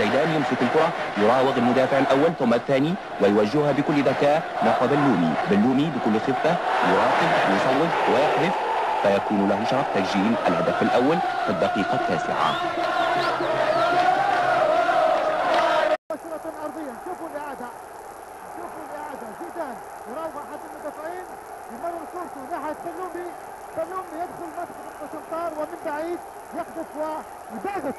زيدان يمسك الكرة، يراوغ المدافع الأول ثم الثاني ويوجهها بكل ذكاء نحو بلومي. بلومي بكل خفة يراقب ويصوب ويحذف، فيكون له شرف تسجيل الهدف الأول في الدقيقة 9. أرضية. شوفوا الإعادة زيدان يراوغ أحد المدافعين يمرر كورته ناحية بلومي يدخل مدخل الشمطار ومن بعيد يحذف ويباغت.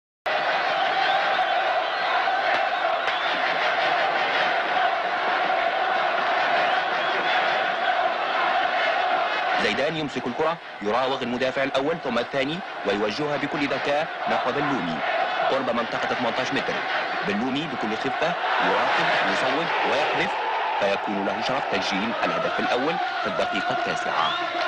زيدان يمسك الكرة، يراوغ المدافع الأول ثم الثاني ويوجهها بكل ذكاء نحو بلومي قرب منطقة 18 متر. بلومي بكل خفة يراقب ويصوب ويحذف، فيكون له شرف تسجيل الهدف الأول في الدقيقة 9.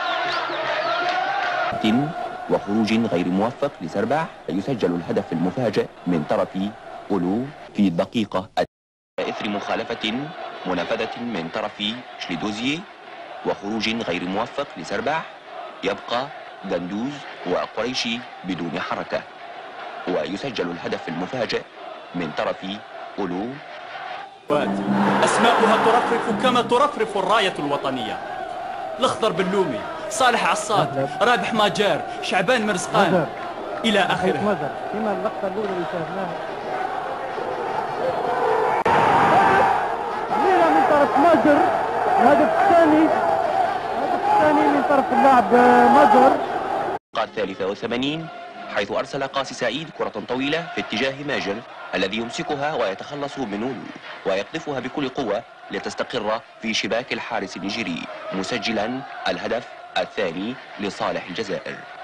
وخروج غير موفق لسرباح، يسجل الهدف المفاجئ من طرف أولو في الدقيقة إثر مخالفة منفذة من طرف شليدوزيه وخروج غير موفق لسرباح. يبقى جندوز وقريشي بدون حركة، ويسجل الهدف المفاجئ من طرف أولو. أسماؤها ترفرف كما ترفرف الراية الوطنية. الأخضر بلومي، صالح عصاد، رابح ماجار، شعبان مرزقان إلى آخره. فيما اللقطة الأولى اللي شاهدناها من طرف ماجر، الهدف الثاني من طرف اللاعب ماجر. الدقيقة 83 حيث أرسل قاسي سعيد كرة طويلة في اتجاه ماجر الذي يمسكها ويتخلص من أولو ويقذفها بكل قوة لتستقر في شباك الحارس النيجيري، مسجلا الهدف الثاني لصالح الجزائر.